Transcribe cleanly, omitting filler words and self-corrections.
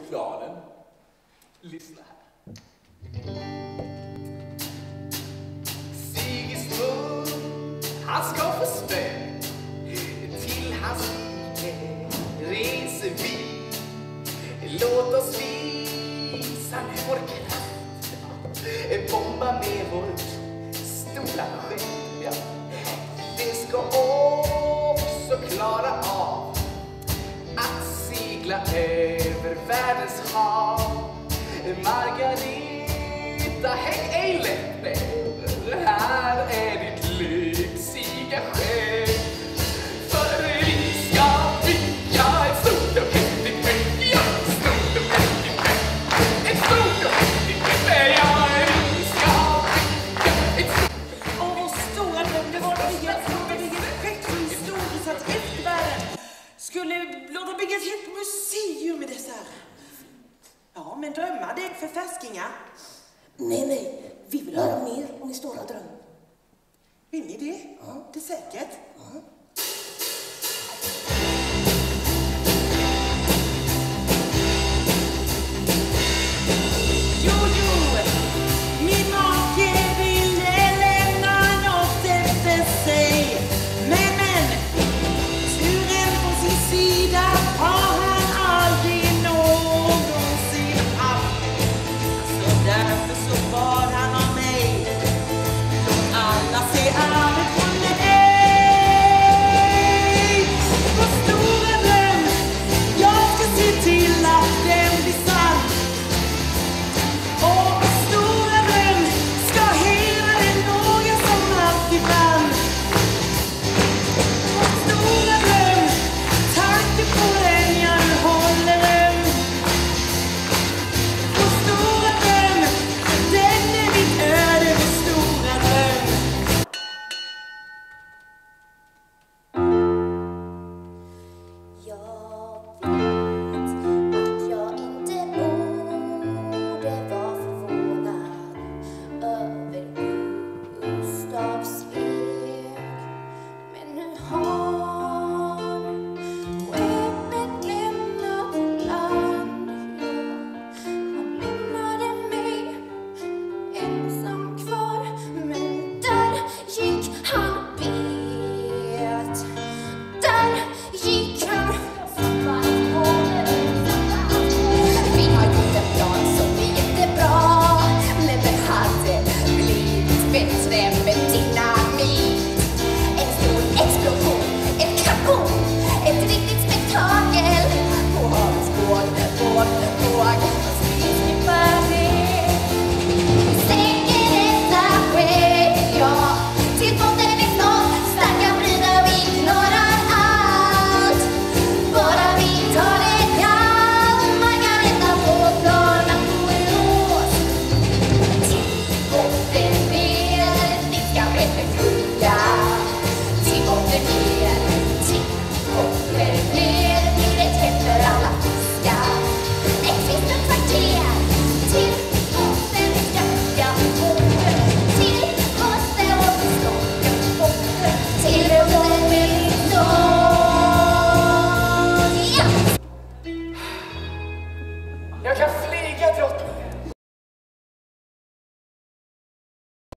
planen. Lyssna här. Sigismund, han ska få spö. Till hans rike reser vi. Låt oss visa vår kraft. Bomba med vårt stora skepp. Ja. Det ska också klara av att segla över världens hav. Margareta, häng ej läppen. Här är ditt lyxiga skepp. För vi ska bygga ett stort och häftigt skepp. Ja, ett stort och häftigt skepp. Ett stort och häftigt skepp. Ja, vi ska bygga ett stort. Åh, vår stora dröm, det var att bygga ett skepp så historiskt att eftervärlden skulle låta bygga ett helt museum med dessa. Ja, men drömmar, det är för färskingar. Nej, vi vill höra mer om din stora dröm. Vill ni det? Ja. Det är säkert. Ja.